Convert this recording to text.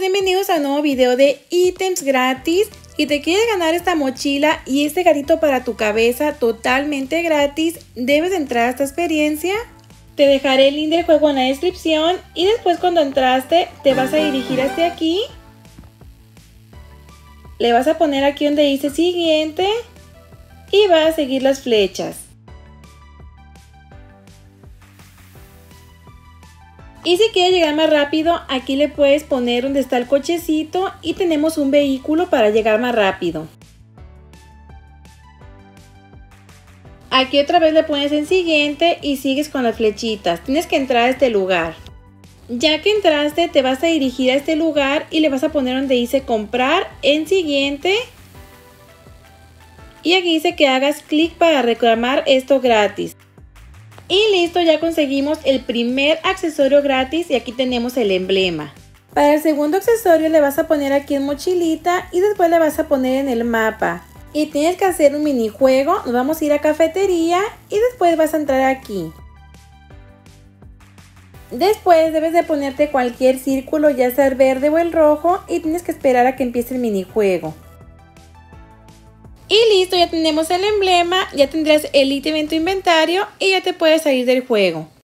bienvenidos a un nuevo video de ítems gratis. Y te quieres ganar esta mochila y este gatito para tu cabeza totalmente gratis, debes entrar a esta experiencia. Te dejaré el link del juego en la descripción y después cuando entraste te vas a dirigir hacia aquí. Le vas a poner aquí donde dice siguiente y vas a seguir las flechas. Y si quieres llegar más rápido, aquí le puedes poner donde está el cochecito y tenemos un vehículo para llegar más rápido. Aquí otra vez le pones en siguiente y sigues con las flechitas. Tienes que entrar a este lugar. Ya que entraste, te vas a dirigir a este lugar y le vas a poner donde dice comprar en siguiente. Y aquí dice que hagas clic para reclamar esto gratis. Y listo, ya conseguimos el primer accesorio gratis y aquí tenemos el emblema. Para el segundo accesorio le vas a poner aquí en mochilita y después le vas a poner en el mapa. Y tienes que hacer un minijuego, nos vamos a ir a cafetería y después vas a entrar aquí. Después debes de ponerte cualquier círculo, ya sea el verde o el rojo, y tienes que esperar a que empiece el minijuego. Y listo, ya tenemos el emblema, ya tendrás el ítem en tu inventario y ya te puedes salir del juego.